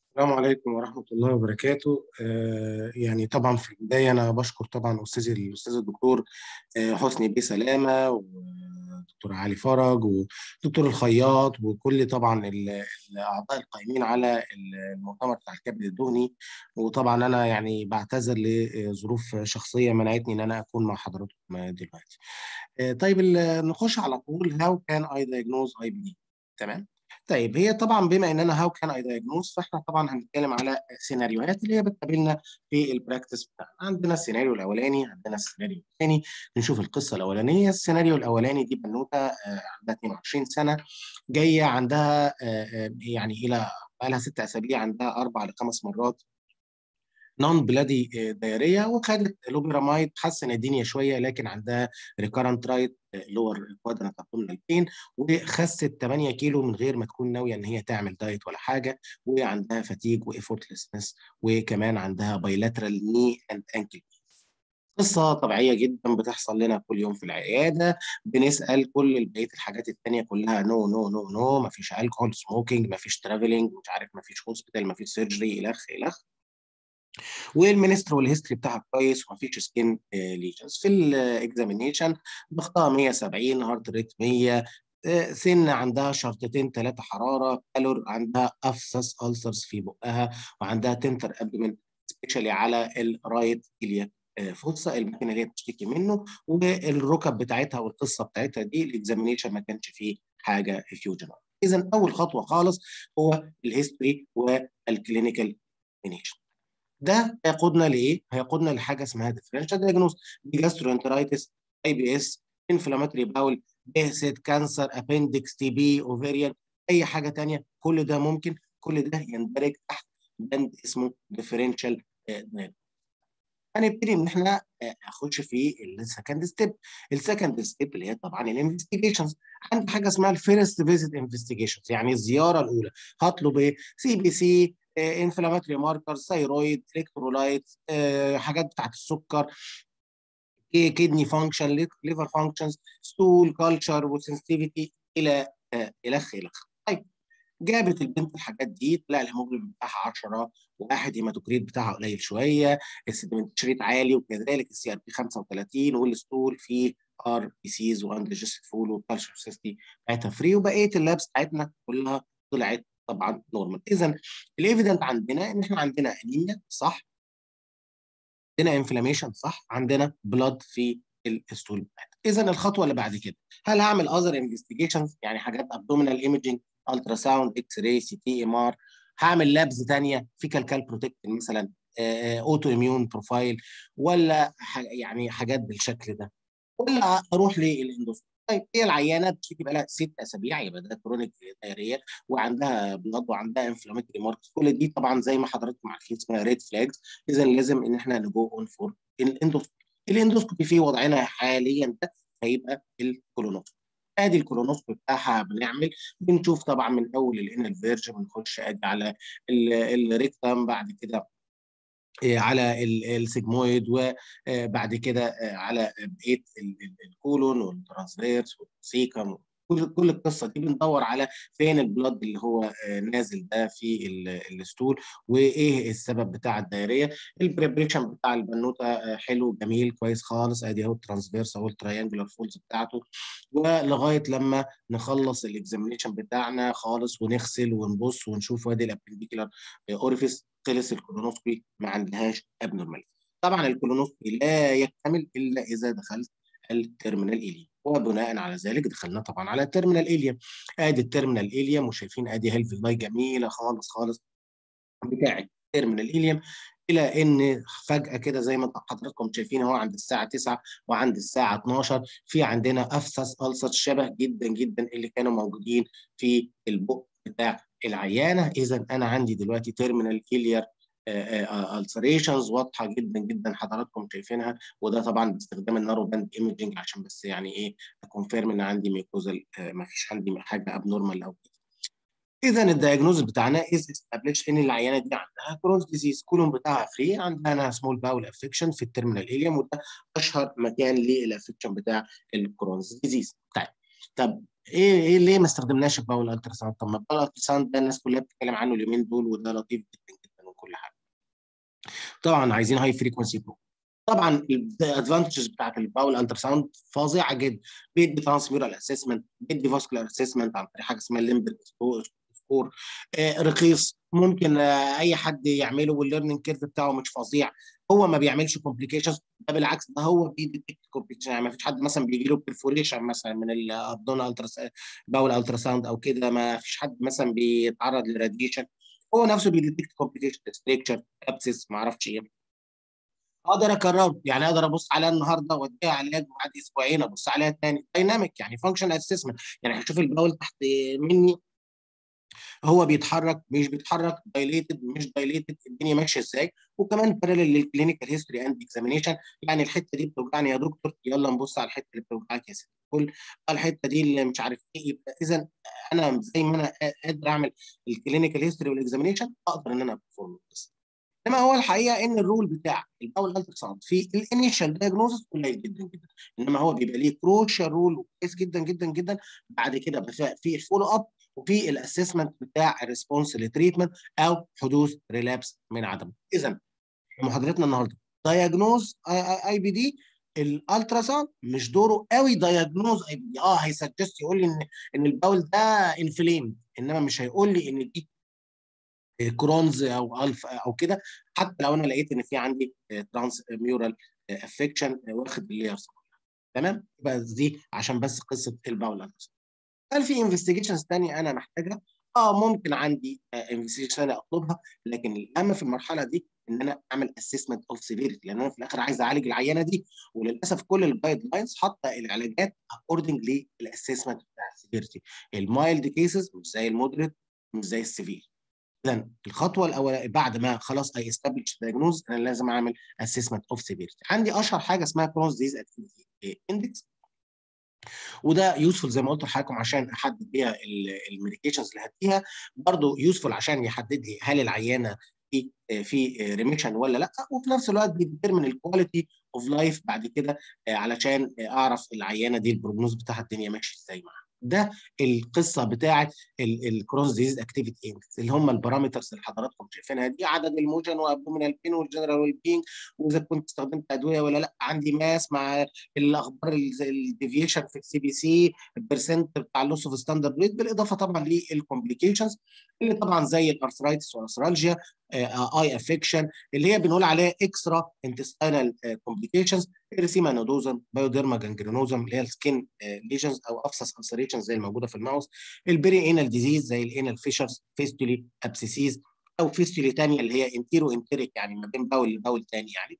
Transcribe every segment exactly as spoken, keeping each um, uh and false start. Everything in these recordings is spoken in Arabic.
السلام عليكم ورحمة الله وبركاته. آه يعني طبعا في البداية أنا بشكر طبعا أستاذي الأستاذ الدكتور آه حسني بيه سلامة، ودكتور علي فرج، ودكتور الخياط، وكل طبعا ال- الأعضاء القائمين على المؤتمر بتاع الكبد الدهني. وطبعا أنا يعني بعتذر لظروف شخصية منعتني إن أنا أكون مع حضراتكم دلوقتي. آه طيب، ال- نخش على طول. How can I diagnose آي بي دي؟ تمام. طيب، هي طبعا بما اننا هاو كان اي دايجنوز، فاحنا طبعا هنتكلم على سيناريوهات اللي هي بتقابلنا في البراكتس بتاعنا. عندنا السيناريو الاولاني، عندنا السيناريو الثاني. نشوف القصه الاولانيه. السيناريو الاولاني دي بنوته آه، عندها اتنين وعشرين سنه، جايه عندها آه، آه، يعني الى بقى لها ست اسابيع عندها اربع لخمس مرات نون بلادي دايريه، وخدت لوبيراميد، حسن الدنيا شويه، لكن عندها ريكارنت رايت لور كوادرنت ابدومينال بين، وخست تمانية كيلو من غير ما تكون ناويه ان هي تعمل دايت ولا حاجه، وعندها فاتيج وافورتلسنس، وكمان عندها بايلاترال ني اند انكل. قصة طبيعية جدا بتحصل لنا كل يوم في العيادة. بنسأل كل بقية الحاجات التانية كلها نو نو نو نو، مفيش الكحول سموكينج، مفيش ترافلينج، مش عارف، مفيش هوسبيتال، مفيش سيرجري، الخ الخ. والمنستر والهيستوري بتاعها كويس، ومفيش سكين ليجنز. في الاكزامينيشن ضغطها مية وسبعين، هارت ريت مية، آه، سن عندها شرطتين ثلاثه حراره، كالور، عندها افسس ألسرز في بقها، وعندها تنتر ابدومين سبيشالي على الرايت الياك فوتسا، المكان اللي هي بتشتكي منه. والركب بتاعتها والقصه بتاعتها دي الاكزامينيشن ما كانش فيه حاجه فيوجن. اذا اول خطوه خالص هو الهيستوري والكلينيكال. ده هيقودنا لايه؟ هيقودنا لحاجه اسمها ديفرنشال دايجنوز: جاسترونترايتس، اي بي اس، انفلاماتوري باول، بيهسد، كانسر، ابندكس، تي بي، اوفيريان، اي حاجه تانية. كل ده ممكن، كل ده يندرج تحت بند اسمه ديفرنشال دايجنوز. هنبتدي ان احنا نخش في السكند ستيب. السكند ستيب اللي هي طبعا الانفستيجيشنز. عندي حاجه اسمها الفيرست فيزيت انفستيجيشنز، يعني الزياره الاولى. هطلب ايه؟ سي بي سي، انفلاماتوري ماركرز، ثايرويد، الكترولايت، حاجات بتاعت السكر، كيدني فانكشن، ليفر فانكشنز، ستول كلتشر، وسنسيتيفيتي، الى آه، الخ الخ. طيب، جابت البنت الحاجات دي، لا الهيموجلوبين بتاعها عشرة، واحد هيماتوكريت بتاعها قليل شويه، السيدمنتريت عالي، وكذلك السي ار بي خمسة وتلاتين، والستول في ار بي سيز واندجست فول، والكالشر سيستي بتاعتها فري، وبقيه اللابس بتاعتنا كلها طلعت طبعا نورمال. اذا الايفيدنت عندنا ان احنا عندنا انيميا، صح، عندنا انفلاميشن، صح، عندنا بلاد في الستول بتاعتنا. اذا الخطوه اللي بعد كده، هل هعمل اذر انفستيجيشنز، يعني حاجات ابدومينال ايمجنج، الترا ساوند، اكس راي، سي تي، ام ار؟ هعمل لابز ثانيه، فيكال كال بروتكتين مثلا، اوتو اميون بروفايل، ولا ح- يعني حاجات بالشكل ده، ولا اروح للاندوسكوبي؟ طيب، هي العيانه بتيجي بقى لها ست اسابيع، يبقى ده كرونيك دايريه، وعندها بلاد، وعندها انفلاماتوري ماركس، كل دي طبعا زي ما حضراتكم عارفين اسمها ريد فلاجز. اذا لازم ان احنا نجو اون فور الاندوسكوبي. الاندوسكوبي في وضعنا حاليا ده هيبقى الكولونوسكوبي. ادي الكولونوسكوبي بتاعها، بنعمل بنشوف طبعا من اول الانال فيرج، بنخش ادي على الريكتم، بعد كده على السيجمويد، وبعد كده على بقيه الكولون والترانسفيرس والسيكم. كل كل القصه دي بندور على فين البلد اللي هو نازل ده في الستول، وايه السبب بتاع الدايريه. البريبريشن بتاع البنوته حلو جميل كويس خالص، ادي اهو الترانسفيرس اهو التريانجولار فولز بتاعته، ولغايه لما نخلص الاكزامينيشن بتاعنا خالص ونغسل ونبص ونشوف وادي الابنديكولار اوريفيس. خلص الكولونوسكوبي، ما عندهاش ابنورماليتي. طبعا الكولونوسكوبي لا يكتمل الا اذا دخلت التيرمينال اليم، وبناء على ذلك دخلنا طبعا على التيرمينال اليم. ادي التيرمينال اليم، وشايفين ادي هيلف لاي جميله خالص خالص بتاعت التيرمينال اليم، الى ان فجاه كده زي ما حضراتكم شايفين اهو عند الساعه تسعة وعند الساعه اتناشر في عندنا افسس ألسر شبه جدا جدا اللي كانوا موجودين في البق بتاع العيانه. اذا انا عندي دلوقتي تيرمينال كيلير السريشنز واضحه جدا جدا حضراتكم شايفينها، وده طبعا باستخدام النارو باند ايمجنج عشان بس يعني ايه اكونفيرم ان عندي ميكوزال، ما فيش عندي حاجه ابنورمال او كده. اذا الدايجنوز بتاعنا از استابليش ان العيانه دي عندها كرونز ديزيز، كولون بتاعها فري، عندها سمول باول افكشن في التيرمينال اليوم، وده اشهر مكان للافكشن بتاع الكرونز ديزيز. طيب طب ايه ايه ليه ما استخدمناش الباول الترا ساوند؟ طب ما الباول الترا ساوند ده الناس كلها بتتكلم عنه اليومين دول، وده لطيف جدا جدا وكل حاجه. طبعا عايزين هاي فريكونسي برو. طبعا الادفانتجز بتاعت الباول الترا ساوند فظيعه جدا. بيدي ترانسميورال اسسمنت، بيدي فاسكولار اسسمنت عن طريق حاجه اسمها الليمبل سكور. آه رخيص، ممكن آه اي حد يعمله، والليرنينج كيرف بتاعه مش فظيع. هو ما بيعملش كومبليكيشنز، ده بالعكس، ده هو بيديتكت كومبليكيشن. يعني ما فيش حد مثلا بيجي له برفوريشن مثلا من الابدون الترا باول الترا ساوند او كده، ما فيش حد مثلا بيتعرض لراديشن. هو نفسه بيديتكت كومبليكيشن، ستريكشر، ابسس، ما اعرفش ايه. اقدر اكرره، يعني اقدر ابص عليها النهارده واديها علاج، وبعد اسبوعين ابص عليها تاني. دايناميك يعني فانكشن اسسمنت، يعني هشوف الباول تحت مني هو بيتحرك مش بيتحرك، دايليتد مش دايليتد، الدنيا ماشيه ازاي. وكمان بارلل للكلينيكال هيستوري اند اكزامينيشن، يعني الحته دي بتوجعني يا دكتور، يلا نبص على الحته اللي بتوجعك يا ست الكل. الحته دي اللي مش عارف ايه، يبقى اذا انا زي ما انا قادر اعمل الكلينيكال هيستوري والاكزامينيشن، اقدر ان انا ابرفورم. انما هو الحقيقه ان الرول بتاع الباول الترا ساوند في الانيشال دايجنوستس قليل جدا جدا، انما هو بيبقى ليه كروشال رول كويس جدا جدا جدا بعد كده في الفولو اب، وفي الاسسمنت بتاع الريسبونس للتريتمنت او حدوث ريلابس من عدمه. اذا محاضرتنا النهارده دايجنوز اي بي دي. الالترا ساوند مش دوره قوي دايجنوز اي بي دي. اه هيسجست يقول لي ان ان الباول ده انفليم، انما مش هيقول لي ان دي كرونز او الف او كده، حتى لو انا لقيت ان في عندي ترانس ميورال افكشن واخد الليرز. تمام، يبقى دي عشان بس قصه الباول. هل في انفستيجيشنز ثانيه انا محتاجها؟ اه ممكن عندي انفستيجيشن ثانيه اطلبها، لكن الاهم في المرحله دي ان انا اعمل اسسمنت اوف سيفيريتي، لان انا في الاخر عايز اعالج العيانه دي. وللاسف كل الجايد لاينز حاطه العلاجات اكوردنج للاسسمنت بتاع السيفيريتي. المايلد كيسز مش زي المودريت، مش زي السيفير. اذا الخطوه الاولى بعد ما خلاص اي استابليش دايجنوز، انا لازم اعمل اسسمنت اوف سيفيريتي. عندي اشهر حاجه اسمها كرونز ديز اكتيفيتي اندكس، وده يوسفول زي ما قلت لحضراتكم عشان احدد بيها الميديكيشنز اللي هديها. برضه يوسفول عشان يحدد لي هل العيانه في في ريميشن ولا لا، وفي نفس الوقت بيديترمن الكواليتي اوف لايف بعد كده، علشان اعرف العيانه دي البروجنوز بتاعها الدنيا ماشيه ازاي معاها. ده القصه بتاعه الكرونز ديزيز اكتيفيتي اندكس، اللي هم البارامترز اللي حضراتكم شايفينها دي: عدد الموجن وابدومينال بين والجنرال ويل بينج، واذا كنت استخدمت ادويه ولا لا، عندي ماس مع الاخبار الديفيشن في السي بي سي، البرسنت بتاع اللوس اوف ستاندرد ريت، بالاضافه طبعا للكومبليكيشنز اللي طبعا زي الارثرايتس والارثرالجيا، اي افكشن اللي هي بنقول عليها اكسترا انتستينال كومبليكيشنز، اريثيما نودوزم، بايوديرما جانجرينوزم اللي هي السكين ليجنز او افسس السريشن زي الموجوده في الماوس، البري انال ديزيز زي الانال فيشرز، فيستولي ابسيسيز، او فيستولي ثانيه اللي هي انتيرو انتريك يعني ما بين باول لباول ثاني يعني،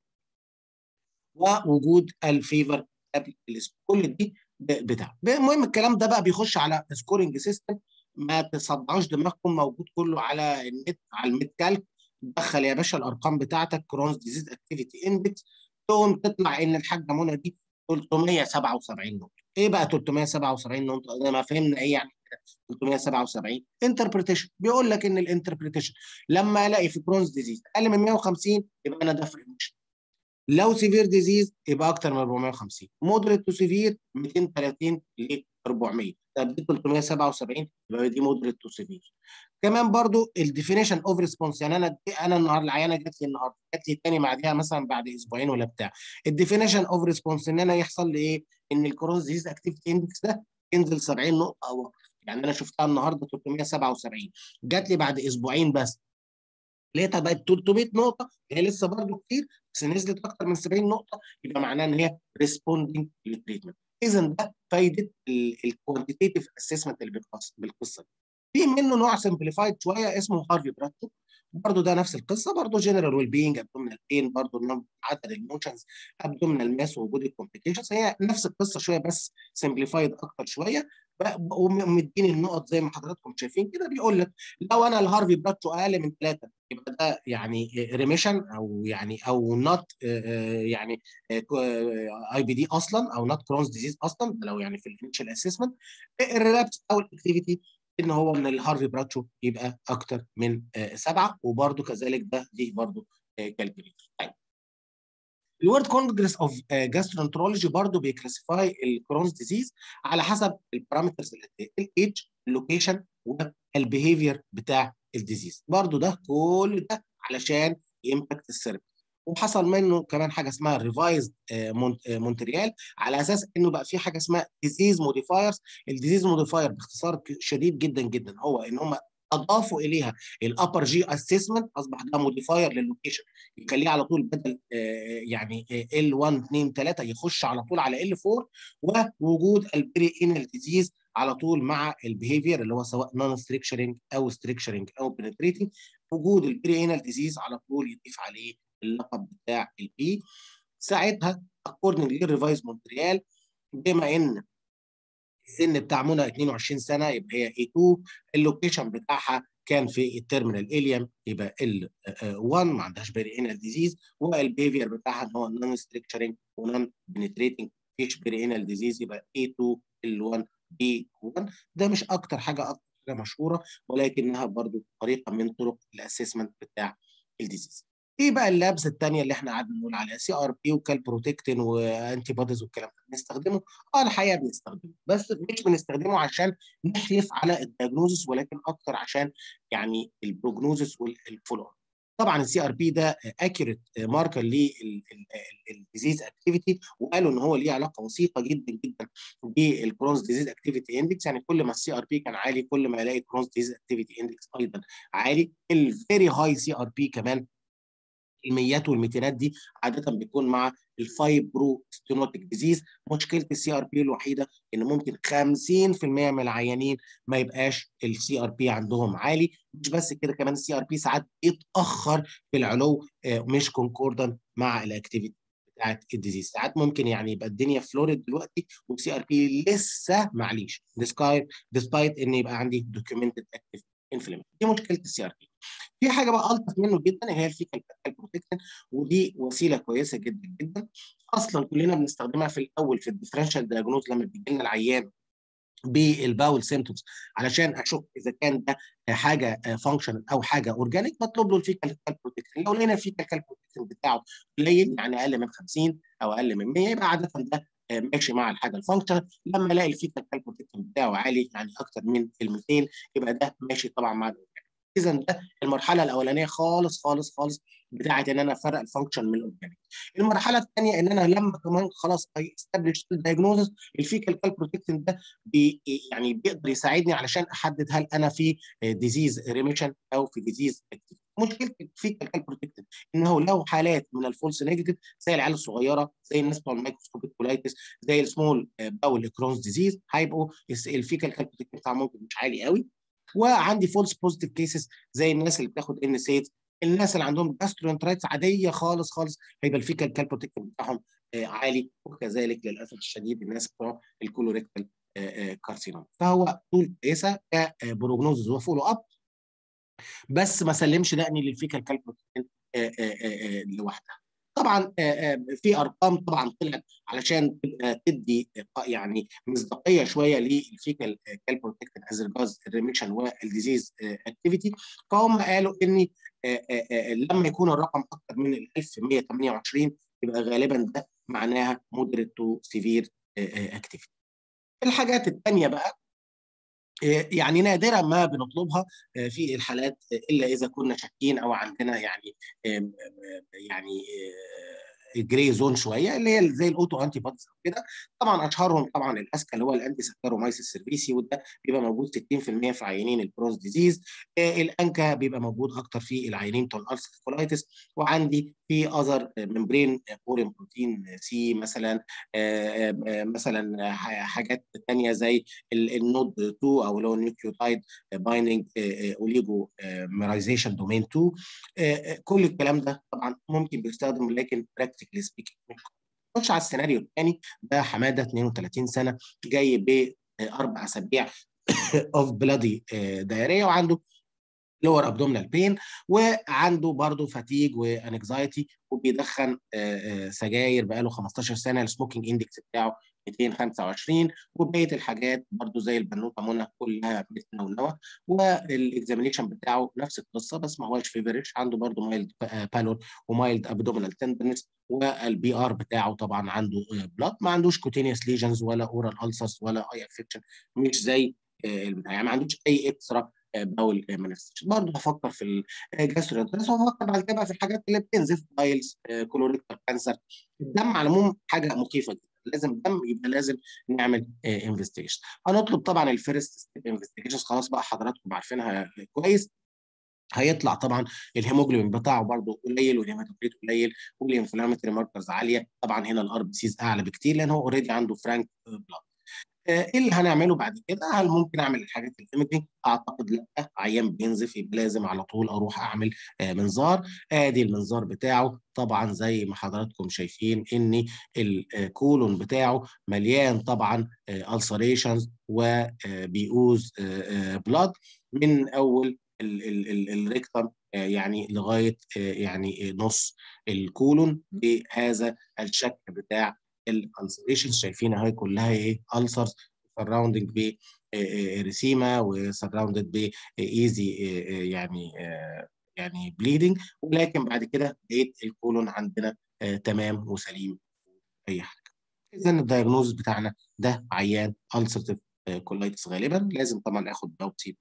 ووجود الفيفر قبل الاسبوع. كل دي بتاع. المهم الكلام ده بقى بيخش على سكورنج سيستم، ما تصدعوش دماغكم، موجود كله على النت على الميد كالك. دخل يا باشا الارقام بتاعتك، كرونز ديزيز اكتيفيتي اندكس، تقوم تطلع ان الحاجه منى دي ثلاثمية وسبعة وسبعين نقطه. ايه بقى ثلاثمية وسبعة وسبعين نقطه؟ ده ما فهمنا ايه يعني ثلاثمية وسبعة وسبعين. انتربريتيشن بيقول لك ان الانتربريتيشن لما الاقي في كرونز ديزيز اقل من مية وخمسين يبقى انا ده فريمش، لو سيفير ديزيز يبقى اكتر من اربعمية وخمسين، مودريت تو سيفير ميتين وتلاتين ل اربعمية، طب دي ثلاثمية وسبعة وسبعين يبقى دي مودريت تو سيفير. كمان برضو الديفينيشن اوف ريسبونس، يعني انا انا النهارده العيانه جات لي النهارده، جات لي الثاني بعدها مثلا بعد اسبوعين ولا بتاع. الديفينيشن اوف ريسبونس ان انا يحصل لي ايه؟ ان الكرونز ديزيز اكتيفيتي اندكس ده ينزل سبعين نقطه او اكتر. يعني انا شفتها النهارده ثلاثمية وسبعة وسبعين، جات لي بعد اسبوعين بس لقيتها بقت ثلاثمية نقطه، هي لسه برضه كتير بس نزلت اكتر من سبعين نقطه، يبقى معناه ان هي ريسبوندنج للتريتمنت. اذا ده فايده الكوانتيتيف اسسمنت اللي بالقصه دي. في منه نوع سمبليفايد شويه اسمه هارفي براتو، برضه ده نفس القصه، برضه جنرال ويل بينج، ابدومينال بين، برضه عدد الموشنز، ابدومينال ماس، ووجود الكومبليكيشنز، هي نفس القصه شويه بس سمبليفايد اكتر شويه. ومديني النقط زي ما حضراتكم شايفين كده، بيقول لك لو انا الهارفي براتو اقل من ثلاثه يبقى ده يعني ريميشن، او يعني او نوت يعني اي بي دي اصلا، او نوت كرونز ديزيز اصلا، لو يعني في الانيشال اسسمنت. الريلابس او الاكتيفيتي ان هو من الهارفي براتشو يبقى اكتر من سبعه، وبرده كذلك ده دي برده كالكوليتر. طيب الورد كونجرس اوف جاسترونترولوجي برضه بيكلاسيفاي الكرونز ديزيز على حسب البارامترز الاتيه، الايدج، اللوكيشن، والبيهيفير بتاع الديزيز. برضه ده كل ده علشان يمباكت السيرفيس. وحصل منه كمان حاجه اسمها ريفايزد مونتريال، على اساس انه بقى في حاجه اسمها ديزيز موديفايرز. الديزيز موديفاير باختصار شديد جدا جدا هو ان هم اضافوا اليها الابر جي اسسمنت، اصبح ده موديفاير للوكيشن، يخليه على طول بدل آه يعني ال واحد اتنين تلاته يخش على طول على ال اربعه، ووجود البري انال ديزيز على طول مع البيهيفير اللي هو سواء نون ستريكشرنج او ستريكشرنج او بنتريتنج. وجود البري انال ديزيز على طول يضيف عليه اللقب بتاع البي. ساعتها اكوردنج للريفايز مونتريال، بما ان السن بتاع منى اتنين وعشرين سنه يبقى هي اي اتنين، اللوكيشن بتاعها كان في التيرمينال اليم يبقى ال واحد، ما عندهاش بيري انال ديزيز، والبيهيفير بتاعها ان هو نون ستريكشرنج ونون بنتريتنج، مفيش بيري انال ديزيز، يبقى اي اتنين ال واحد بي واحد. ده مش اكتر حاجه، اكتر حاجه مشهوره، ولكنها برضو طريقه من طرق الاسسمنت بتاع الديزيز. ايه بقى اللابس الثانيه اللي احنا قعدنا نقول عليها؟ سي ار بي وكالبروتكتين وانتي بوديز والكلام ده بنستخدمه؟ اه الحقيقه بنستخدمه، بس مش بنستخدمه عشان نحلف على الدياجنوزس، ولكن اكتر عشان يعني البروجنوزس والفولو اب. طبعا السي ار بي ده اكيوريت ماركر للديزيز اكتيفيتي، وقالوا ان هو ليه علاقه وثيقه جدا جدا بالكرونز ديزيز اكتيفيتي اندكس. يعني كل ما السي ار بي كان عالي، كل ما الاقي كرونز ديزيز اكتيفيتي اندكس ايضا عالي. الفيري هاي سي ار بي كمان، الميات والميتينات دي عاده بيكون مع الفايبرو ستينوتيك ديزيز. مشكله السي ار بي الوحيده ان ممكن خمسين في المية من العيانين ما يبقاش السي ار بي عندهم عالي. مش بس كده، كمان السي ار بي ساعات بيتاخر في العلو، مش كونكوردن مع الاكتيفيتي بتاعت الديزيز. ساعات ممكن يعني يبقى الدنيا فلوريد دلوقتي والسي ار بي لسه معليش، ديسبايت ديسبايت ان يبقى عندي دوكيومنتد اكتيف انفلاميشن. دي مشكله السي ار بي. في حاجه بقى الطف منه جدا هي الفيكال بروتكشن، ودي وسيله كويسه جدا جدا. اصلا كلنا بنستخدمها في الاول في الديفرنشال دايجنوز لما بيجي لنا العيان بالباول سيمتومز، علشان اشك اذا كان ده حاجه فانكشنال او حاجه اورجانيك، بطلب له الفيكال بروتكشن. لو لقينا الفيكال بروتكشن بتاعه قليل، يعني اقل من خمسين او اقل من مية، يبقى عاده ده ماشي مع الحاجه الفانكشنال. لما الاقي الفيكال بروتكشن بتاعه عالي، يعني اكتر من ال ميتين، يبقى ده ماشي طبعا مع الاورجانيك. اذا ده المرحله الاولانيه خالص خالص خالص بتاعت ان انا افرق الفانكشن من الاورجانيك. المرحله الثانيه ان انا لما كمان خلاص استابليش الدايجنوزس، الفيكال بروتكشن ده بي يعني بيقدر يساعدني علشان احدد هل انا في ديزيز ريميشن او في ديزيز اكتيف. مشكله الفيكال بروتكشن انه لو حالات من الفولس نيجاتيف زي العيال الصغيره، زي الناس بتوع الميكروسكوبيك كولايتس، زي السمول باول كرونز ديزيز، هيبقوا الفيكال بروتكشن بتاعهم ممكن مش عالي قوي. وعندي فولس بوزيتيف كيسز زي الناس اللي بتاخد ان سيد، الناس اللي عندهم جاسترونترايتس عاديه خالص خالص، هيبقى الفيكال بروتكشن بتاعهم عالي. وكذلك للاسف الشديد الناس بتوع الكولوريكتال كارسينوم. فهو طول كويسه كبروجنوزز وفولو اب، بس ما سلمش دقني للفيكال بروتكشن لوحدها. طبعا في ارقام طبعا طلعت علشان تدي يعني مصداقيه شويه للفيكال بروتكشن از ريجاردز الريميشن والديزيز اكتيفيتي. فهم قالوا ان لما يكون الرقم اكثر من ألف ومية وتمنية وعشرين، يبقى غالبا ده معناها مودريت تو سيفير اكتيفيتي. الحاجات الثانيه بقى يعني نادرا ما بنطلبها في الحالات الا اذا كنا شاكين او عندنا يعني يعني جري زون شويه، اللي هي زي الاوتو انتي بوديز كده. طبعا اشهرهم طبعا الاسكا اللي هو الانتي سكارومايسيس سيرفيسي، وده بيبقى موجود ستين في المية في عيانين الكرونز ديزيز. الانكا بيبقى موجود اكتر في العيانين بتوع الالسر كولايتس. وعندي في اذر ممبرين بورين بروتين سي مثلا، مثلا حاجات ثانيه زي النود اتنين او اللي هو النيوكليوتايد بايندينج اوليجو ميرايزيشن دومين اتنين. كل الكلام ده طبعا ممكن بيستخدم، لكن براكتيكلي سبيكينج. نخش على السيناريو الثاني. ده حماده اتنين وتلاتين سنه، جاي باربع اسابيع اوف بلادي دايريه، وعنده لور ابدومينال بين، وعنده برضه فاتيج وانكزايتي، وبيدخن سجاير بقاله خمستاشر سنه. السموكينج اندكس بتاعه مئتين وخمسة وعشرين، وبقيه الحاجات برضو زي البنوته منى كلها متنونوه، والاكزامينيشن بتاعه نفس القصه بس ما هوش فيفرش، عنده برضو مايلد بالور ومايلد ابدومينال تندرنس، والبي ار بتاعه طبعا عنده بلاد، ما عندوش كوتينيوس ليجنز ولا اورال السس ولا اي افكشن، مش زي البتاع، يعني ما عندوش اي اكسترا باول مانيفستيشن. برضه بفكر في الجاسترونترس، وبفكر بعد كده في الحاجات اللي بتنزف، بايلز، كولوريكتال كانسر. الدم على العموم حاجه مخيفه جدا، لازم دم يبقى لازم نعمل انفستيجيشن. هنطلب طبعا الفيرست ستيب انفستيجيشنز، خلاص بقى حضراتكم عارفينها كويس. هيطلع طبعا الهيموجلوبين بتاعه برضه قليل، والهيماتوكريت قليل، والانفلاماتوري ماركرز عاليه، طبعا هنا الار بي سيز اعلى بكتير لان هو اوريدي عنده فرانك بلاد. ايه اللي هنعمله بعد كده؟ هل ممكن اعمل الحاجات الايمجنج؟ اعتقد لا، عيان بينزف يبقى لازم على طول اروح اعمل آه منظار. ادي المنظار بتاعه طبعا زي ما حضراتكم شايفين ان الكولون بتاعه مليان طبعا السريشنز وبيؤوز بلاد من اول الريكتم يعني لغايه يعني نص الكولون بهذا الشكل بتاع الالسريشنز. شايفين اهي كلها ايه؟ السرز سراوندنج ب ريسيما وسراوندد ب ايزي يعني يعني بليدنج، ولكن بعد كده لقيت الكولون عندنا تمام وسليم اي حاجه. اذا الدايجنوز بتاعنا ده عيان السرتيف كولايتس، غالبا لازم طبعا اخد باوبسي.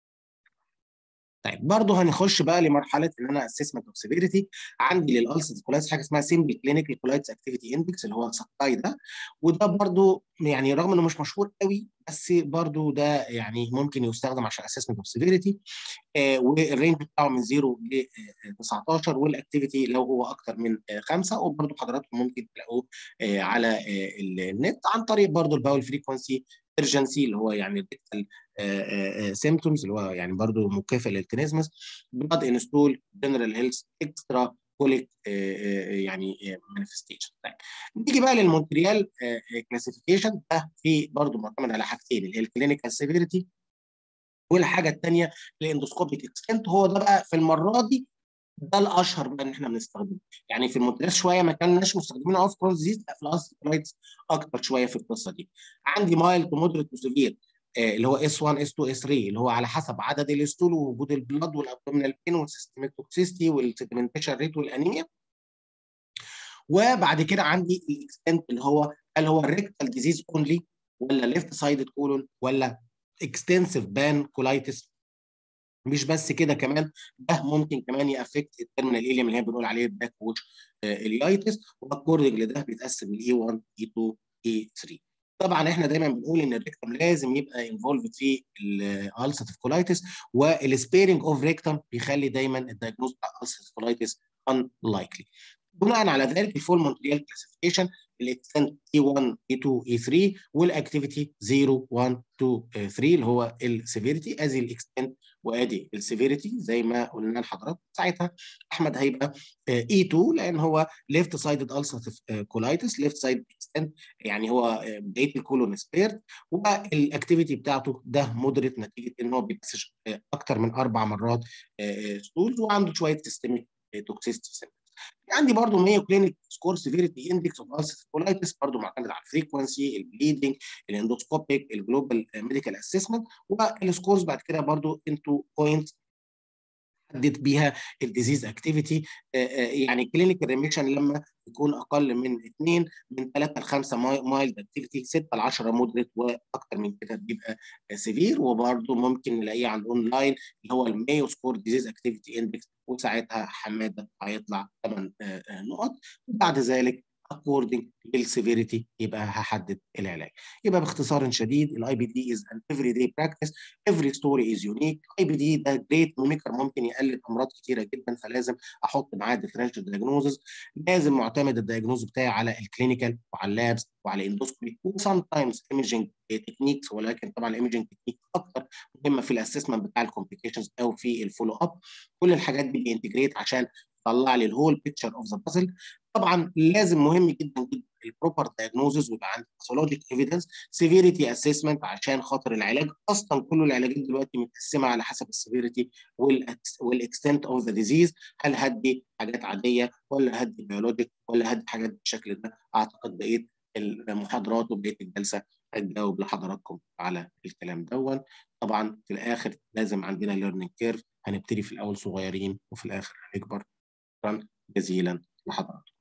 طيب برضه هنخش بقى لمرحله ان انا اسسمنت اوف سيفيريتي. عندي للالسرز كولايتس حاجه اسمها سيمبل كلينيكال كولايتس اكتيفيتي اندكس اللي هو سكاي ده، وده برضه يعني رغم انه مش مشهور قوي بس برضه ده يعني ممكن يستخدم عشان اسسمنت اوف سيفيريتي. آه والرينج بتاعه من صفر ل تسعتاشر، والاكتيفيتي لو هو اكتر من آه خمسه، وبرضه حضراتكم ممكن تلاقوه آه على آه النت عن طريق برضه الباول فريكونسي ايرجنسي اللي هو يعني الريكتال سيمتومز اللي هو يعني برضه مكافئ للتنزمس، بلاد انستول، جنرال هيلث، اكسترا كوليك يعني مانيفستيشن. طيب نيجي بقى للمونتريال كلاسيفيكيشن، ده في برضه معتمد على حاجتين اللي هي الكلينيكال سيفيريتي، والحاجه الثانيه الاندوسكوبيك اكستنت. هو ده بقى في المره دي ده الاشهر بقى ان احنا بنستخدمه، يعني في المونتريال شويه ما كناش مستخدمين اوف كرونز ديزيز، في الاسترويدز اكتر شويه في القصه دي. عندي مايلد ومودريت وسيفير اللي هو اس واحد اس اتنين اس تلاتة اللي هو على حسب عدد الستول ووجود البلاد والابدومينال بين والسيستميك توكسيستي والسيدمنتيشن ريت والانيميا. وبعد كده عندي الاكستنت اللي هو هل هو الريكتال ديزيز اونلي ولا ليفت سايدد كولون ولا اكستنسيف بان كولايتس. مش بس كده كمان، ده ممكن كمان يافكت التيرمينال اليم اللي هي بنقول عليه باك ووش اليايتس، واكوردنج لده بيتقسم لاي واحد اي اتنين اي تلاتة. طبعا احنا دايما بنقول ان الريكتم لازم يبقى انفولفد في الالسيتيف كولايتس، والسبيرنج اوف ريكتم بيخلي دايما الدايجنوز بتاع الالسيتيف كولايتس unlikely. بناء على ذلك الفول مونتريال كلاسيفيكيشن الاكستنت اي واحد اي اتنين اي تلاتة، والاكتيفيتي صفر واحد اتنين تلاتة اللي هو السيفيريتي. ادي الاكستنت وادي السيفيريتي زي ما قلنا لحضرتك. ساعتها احمد هيبقى اي اتنين لان هو ليفت سايدد السيتيف كولايتس، ليفت سايد اكستنت يعني هو بقيه الكولون سبيرد، والاكتيفيتي بتاعته ده مودريت نتيجه ان هو بيبسش اكتر من اربع مرات ستولز، وعنده شويه سيستميك توكسيستي. عندي برضو مايو كلينيك سكور سيفيريتي اندكس اوف السيتيف كولايتس، برضو معتمد على الفريكونسي، البليدنج، الاندوسكوبيك، الجلوبال ميديكال اسسمنت، والسكورز بعد كده برضو انتو بوينتس حدد بيها الديزيز اكتيفيتي. يعني كلينيكال ريميشن لما يكون اقل من اثنين، من ثلاثة ل خمسة مايلد اكتيفيتي، ستة ل عشرة مودريت، واكثر من كده بيبقى سيفير. وبرده ممكن نلاقيه على الاونلاين اللي هو المايو سكور ديزيز اكتيفيتي اندكس، وساعتها حماده هيطلع ثمان نقط. وبعد ذلك اكوردنج للسيفيريتي يبقى هحدد العلاج. يبقى باختصار شديد الاي بي دي از ان افري داي براكتس، افري ستوري از يونيك. الاي بي دي ده جريت مونيكر، ممكن يقلل امراض كتيره جدا، فلازم احط معاه ديفرنشال دايجنوزز. لازم معتمد الدايجنوز بتاعي على الكلينيكال وعلى اللابس وعلى الاندوسكوبي وسام تايمز ايمجنج تكنيكس، ولكن طبعا الايمجنج تكنيك اكتر مهمه في الاسسمنت بتاع الكومبليكيشنز او في الفولو اب. كل الحاجات دي بينتجريت عشان يطلع لي الهول بيكتشر اوف ذا بازل. طبعا لازم مهم جدا جدا البروبر دايجنوزز، ويبقى عندي باثولوجيك ايفيدنس، سيفيريتي اسسمنت عشان خاطر العلاج. اصلا كل العلاجات دلوقتي متقسمه على حسب السيفيريتي والاكستنت اوف ذا ديزيز، هل هدي حاجات عاديه ولا هدي بيولوجيك ولا هدي حاجات بالشكل ده. اعتقد بقيت المحاضرات وبقيه الجلسه هتجاوب لحضراتكم على الكلام دون. طبعا في الاخر لازم عندنا ليرنينج كيرف، هنبتدي في الاول صغيرين وفي الاخر هنكبر. شكرا جزيلا لحضراتكم.